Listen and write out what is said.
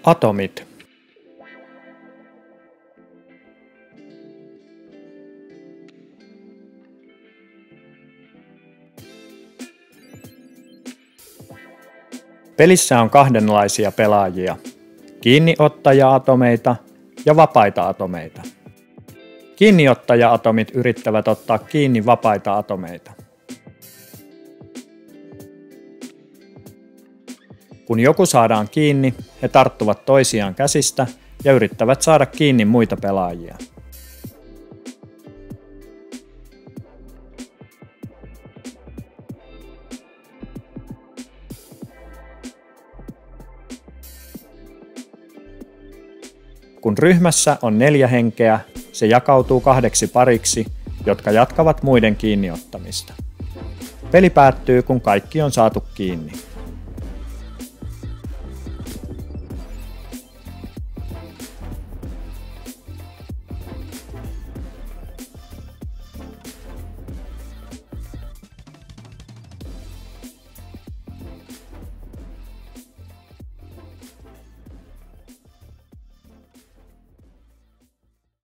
Atomit. Pelissä on kahdenlaisia pelaajia, kiinniottaja-atomeita ja vapaita atomeita. Kiinniottaja-atomit yrittävät ottaa kiinni vapaita atomeita. Kun joku saadaan kiinni, he tarttuvat toisiaan käsistä ja yrittävät saada kiinni muita pelaajia. Kun ryhmässä on 4 henkeä, se jakautuu 2 pariksi, jotka jatkavat muiden kiinniottamista. Peli päättyy, kun kaikki on saatu kiinni.